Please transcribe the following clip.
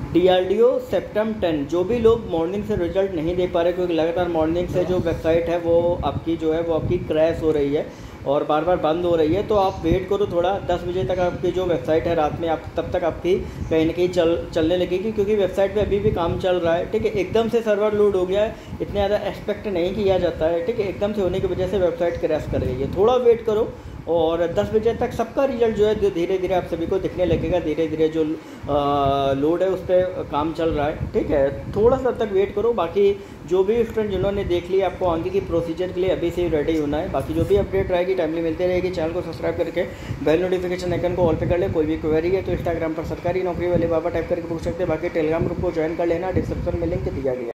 DRDO सेप्टेम 10। जो भी लोग मॉर्निंग से रिजल्ट नहीं दे पा रहे क्योंकि लगातार मॉर्निंग से जो वेबसाइट है वो आपकी जो है वो आपकी क्रैश हो रही है और बार बार बंद हो रही है, तो आप वेट करो थोड़ा। 10 बजे तक आपकी जो वेबसाइट है रात में आप तब तक आपकी कहीं ना कहीं चलने लगेगी, क्योंकि वेबसाइट पे अभी भी काम चल रहा है। ठीक है, एकदम से सर्वर लोड हो गया है, इतने ज़्यादा एक्सपेक्ट नहीं किया जाता है। ठीक है, एकदम से होने की वजह से वेबसाइट क्रैश कर रही है। थोड़ा वेट करो और 10 बजे तक सबका रिजल्ट जो है धीरे धीरे आप सभी को दिखने लगेगा। धीरे धीरे जो लोड है उस पर काम चल रहा है। ठीक है, थोड़ा सा तक वेट करो। बाकी जो भी स्टूडेंट जिन्होंने देख लिया, आपको आगे की प्रोसीजर के लिए अभी से ही रेडी होना है। बाकी जो भी अपडेट रहेगी टाइमली मिलती रहेगी। चैनल को सब्सक्राइब करके बेल नोटिफिकेशन आइकन को ऑल पे कर ले। कोई भी क्वेरी है तो इंस्टाग्राम पर सरकारी नौकरी वाले बाबा टाइप करके पूछ सकते हैं। बाकी टेलीग्राम ग्रुप को ज्वाइन कर लेना, डिस्क्रिप्शन में लिंक दिया गया।